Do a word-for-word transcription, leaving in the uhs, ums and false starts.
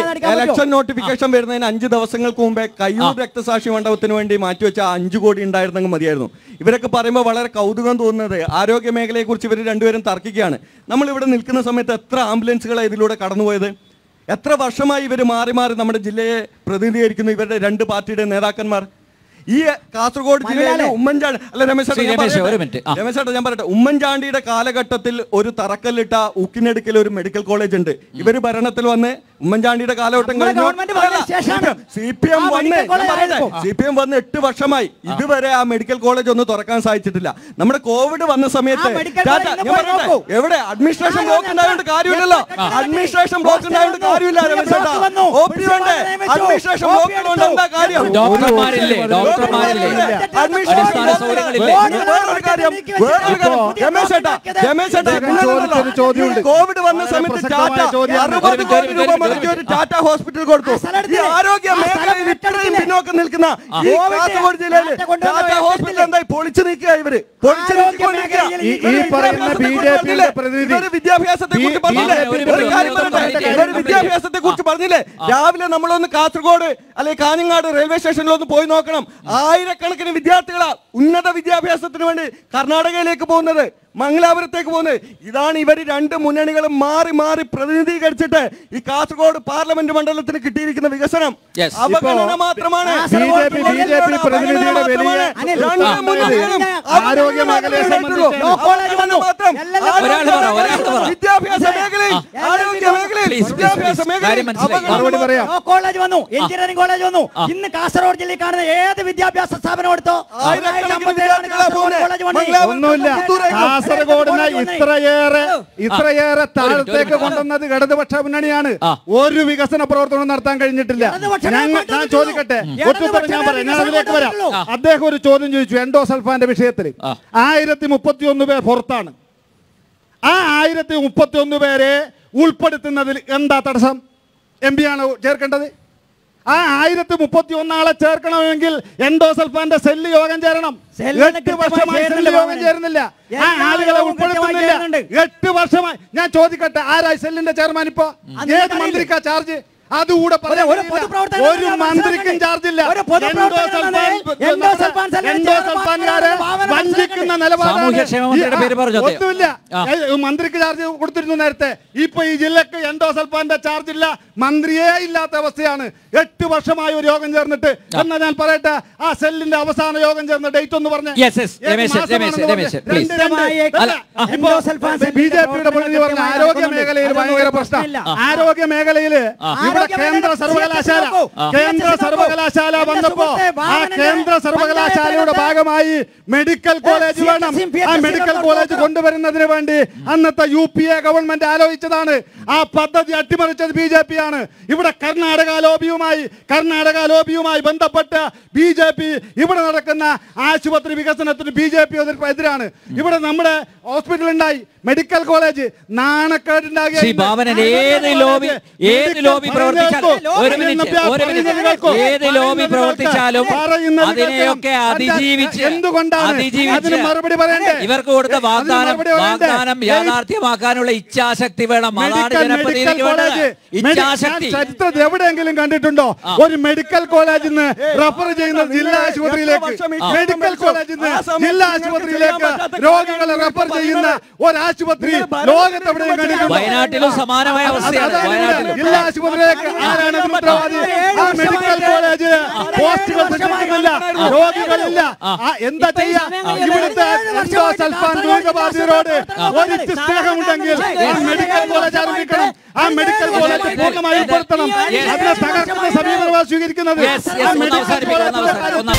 Election notification വരുന്നതിന് അഞ്ച് ദിവസങ്ങൾക്ക് മുമ്പേ കയ്യൂർ രക്തസാക്ഷി മണ്ഡപത്തിന് വേണ്ടി മാറ്റിവെച്ച അഞ്ചു കോടി ഉണ്ടായിരുന്നെങ്കിൽ മതിയായിരുന്നു. ഇവരൊക്കെ പറയുമ്പോൾ വളരെ കൗതുകം തോന്നുന്നത് ആരോഗ്യ മേഖലയെ കുറിച്ച് ഇവർ രണ്ടുപേരും തർക്കിക്കുകയാണ്. നമ്മളിവിടെ നിൽക്കുന്ന സമയത്ത് എത്ര ആംബുലൻസുകളാണ് ഇതിലൂടെ കടന്നുപോയത്? എത്ര വർഷമായി ഇവർ മാറി മാറി നമ്മുടെ ജില്ലയെ പ്രതിനിധീകരിക്കുന്നു ഇവരുടെ രണ്ട് പാർട്ടിയുടെ നേതാക്കന്മാർ. ഈ കാസർഗോഡ് ജില്ലയിലെ ഉമ്മൻചാണ്ടി അല്ല രമേശ് രമേശ് ഞാൻ പറയട്ടെ, ഉമ്മൻചാണ്ടിയുടെ കാലഘട്ടത്തിൽ ഒരു തറക്കല്ലിട്ട ഉക്കിനെടുക്കൽ ഒരു മെഡിക്കൽ കോളേജ് ഉണ്ട്. ഇവര് ഭരണത്തിൽ വന്ന് ഉമ്മൻചാണ്ടിയുടെ കാലഘട്ടം കഴിഞ്ഞു സി പി എം വന്ന് സി പി എം വന്ന് എട്ട് വർഷമായി ഇതുവരെ ആ മെഡിക്കൽ കോളേജ് ഒന്നും തുറക്കാൻ സാധിച്ചിട്ടില്ല. നമ്മുടെ കോവിഡ് വന്ന സമയത്ത് എവിടെ അഡ്മിനിസ്ട്രേഷൻ ബ്ലോക്ക് ഉണ്ടായോണ്ട് കാര്യമില്ലല്ലോ. അഡ്മിനിസ്ട്രേഷൻ ബ്ലോക്ക് ഉണ്ടായോണ്ട് കാര്യമില്ല രമേശ് ചേട്ടാ. അഡ്മിനിസ്ട്രേഷൻ ബ്ലോക്ക് കൊണ്ട് എന്താ കാര്യം? കോവിഡ് വന്ന സമയത്ത് അറുപത് കോടി രൂപ മുടക്കി ഒരു ടാറ്റ ഹോസ്പിറ്റൽ കൊടുത്തു. ഈ ആരോഗ്യ മേഖലയിൽ ഇത്രയും പിന്നോക്കം നിൽക്കുന്ന ഈ കാസർഗോഡ് ജില്ലയിൽ ടാറ്റ ഹോസ്പിറ്റൽ എന്തായി പൊളിച്ചു നീക്കുക? ഇവര് പൊളിച്ചു നീക്കിക്കൊണ്ടിരിക്കുക. വിദ്യാഭ്യാസത്തെ കുറിച്ച് പറഞ്ഞില്ലേ? ഒരു കാര്യം പറയട്ടെ, ഇവര് വിദ്യാഭ്യാസത്തെ കുറിച്ച് പറഞ്ഞില്ലേ? രാവിലെ നമ്മളൊന്ന് കാസർഗോഡ് അല്ലെങ്കിൽ കാഞ്ഞങ്ങാട് റെയിൽവേ സ്റ്റേഷനിലൊന്ന് പോയി നോക്കണം. ആയിരക്കണക്കിന് വിദ്യാർത്ഥികളാ ഉന്നത വിദ്യാഭ്യാസത്തിന് വേണ്ടി കർണാടകയിലേക്ക് പോകുന്നത്, മംഗലാപുരത്തേക്ക് പോകുന്നത്. ഇതാണ് ഇവർ രണ്ട് മുന്നണികളും മാറി മാറി പ്രതിനിധീകരിച്ചിട്ട് ഈ കാസർഗോഡ് പാർലമെന്റ് മണ്ഡലത്തിന് കിട്ടിയിരിക്കുന്ന വികസനം അവഗണന മാത്രമാണ്. ആരോഗ്യ മേഖലയെ വിദ്യാഭ്യാസ മേഖലയിൽ ആരോഗ്യ മേഖലയിൽ വിദ്യാഭ്യാസ മേഖലയിൽ കോളേജ് വന്നു, എഞ്ചിനീയറിംഗ് കോളേജ് വന്നു. ഇന്ന് കാസർഗോഡ് ജില്ലയിൽ കാണുന്ന ഏത് വിദ്യാഭ്യാസ സ്ഥാപനം എടുത്തോ ഒന്നുമില്ല. കാസർഗോഡിനെ ഇത്രയേറെ ഇത്രയേറെ താഴത്തേക്ക് കൊണ്ടുവന്നത് ഇടതുപക്ഷ മുന്നണിയാണ്. ഒരു വികസന പ്രവർത്തനം നടത്താൻ കഴിഞ്ഞിട്ടില്ല. ഞങ്ങൾ ഞാൻ ചോദിക്കട്ടെ, ഒറ്റപ്പെട്ട ഞാൻ പറയാം, ഞാൻ അതിലേക്ക് വരാം. അദ്ദേഹം ഒരു ചോദ്യം ചോദിച്ചു എൻഡോസൾഫാന്റെ വിഷയത്തിൽ. ആയിരത്തി മുപ്പത്തി ഒന്ന് പേർ പുറത്താണ്. ആ ആയിരത്തി മുപ്പത്തി ഒന്ന് പേരെ ഉൾപ്പെടുത്തുന്നതിൽ എന്താ തടസ്സം? എം പി ആണ് ചേർക്കേണ്ടത്. ആ ആയിരത്തി മുപ്പത്തി ഒന്നാളെ ചേർക്കണമെങ്കിൽ എൻഡോസൾഫാന്റെ സെല്ല് യോഗം ചേരണം. എട്ട് വർഷമായി സെല്ല് യോഗം ചേരുന്നില്ല. ആ ആളുകളെ ഉൾപ്പെടുത്തുന്നില്ല. എട്ട് വർഷമായി. ഞാൻ ചോദിക്കട്ടെ, ആരായി സെല്ലിന്റെ ചെയർമാൻ? ഇപ്പോ ഏത് മന്ത്രിക്കാ ചാർജ്? അതുകൂടെ ഒരു മന്ത്രിക്കും ചാർജില്ല. വഞ്ചിക്കുന്ന നിലപാടാണ്. ഒന്നുമില്ല. മന്ത്രിക്ക് ചാർജ് കൊടുത്തിരുന്നു നേരത്തെ. ഇപ്പൊ ഈ ജില്ലക്ക് എൻഡോസൾഫാന്റെ ചാർജ് ഇല്ല, മന്ത്രിയേ ഇല്ലാത്ത അവസ്ഥയാണ്. എട്ട് വർഷമായി ഒരു യോഗം ചേർന്നിട്ട്. എന്നാ ഞാൻ പറയട്ടെ, ആ സെല്ലിന്റെ അവസാന യോഗം ചേർന്ന ഡേറ്റ് ഒന്ന് പറഞ്ഞു. ബി ജെ പിയുടെ പ്രതിനിധി പറഞ്ഞ ആരോഗ്യ മേഖലയിൽ ഭയങ്കര പ്രശ്നം. ആരോഗ്യ മേഖലയിൽ കേന്ദ്ര സർവകലാശാല കേന്ദ്ര സർവകലാശാല വന്നപ്പോ ആ കേന്ദ്ര സർവകലാശാലയുടെ ഭാഗമായി മെഡിക്കൽ കോളേജ് വേണം. ആ മെഡിക്കൽ കോളേജ് കൊണ്ടുവരുന്നതിന് വേണ്ടി അന്നത്തെ യു പി എ ഗവൺമെന്റ് ആലോചിച്ചതാണ്. ആ പദ്ധതി അട്ടിമറിച്ചത് ബി ജെ പി ആണ്. ഇവിടെ കർണാടക ലോബിയുമായി കർണാടക ലോബിയുമായി ബന്ധപ്പെട്ട് ബി ജെ പി ഇവിടെ നടക്കുന്ന ആശുപത്രി വികസനത്തിന് ബി ജെ പി എതിരാണ്. ഇവിടെ നമ്മുടെ ഹോസ്പിറ്റൽ ഉണ്ടായി, മെഡിക്കൽ കോളേജ് നാണക്കേടുണ്ടാകിയ എന്തുകൊണ്ടാണ് അതിന് മറുപടി പറയണ്ടേ? ഇവർക്ക് കൊടുത്ത വാഗ്ദാനം വാഗ്ദാനം യാഥാർത്ഥ്യമാക്കാനുള്ള ഇച്ഛാശക്തി വേണം. ചരിത്രത്തിൽ എവിടെയെങ്കിലും കണ്ടിട്ടുണ്ടോ ഒരു മെഡിക്കൽ കോളേജിൽ നിന്ന് റഫർ ചെയ്യുന്ന ജില്ലാ ആശുപത്രിയിലേക്ക്, മെഡിക്കൽ കോളേജിൽ നിന്ന് ജില്ലാ ആശുപത്രിയിലേക്ക് രോഗികളെ റഫർ ചെയ്യുന്ന ഒരാശുപത്രി ലോകത്ത് എവിടെയും കണ്ടിട്ടുണ്ടോ? വയനാട്ടിലും സമാനമായ അവസ്ഥയാണ്. ജില്ലാ ആശുപത്രിയിലേക്ക് ആരാണ് ഉത്തരവാദി? ആ മെഡിക്കൽ കോളേജ് പോസ്റ്റുകൾ സൃഷ്ടിക്കുന്നില്ല, രോഗികളില്ല. എന്താ ചെയ്യാ? ഇവിടുത്തെ എൻഡോസൾഫാൻ രോഗബാധിതരോട് ഒരിച്ച് സ്നേഹമുണ്ടെങ്കിൽ മെഡിക്കൽ കോളേജ് ആരംഭിക്കണം. ആ മെഡിക്കൽ കോളേജ് പൂർണ്ണമായി ഉൾപ്പെടുത്തണം. അതിനെ തകർക്കുന്ന സമീപനമാണ് സ്വീകരിക്കുന്നത്.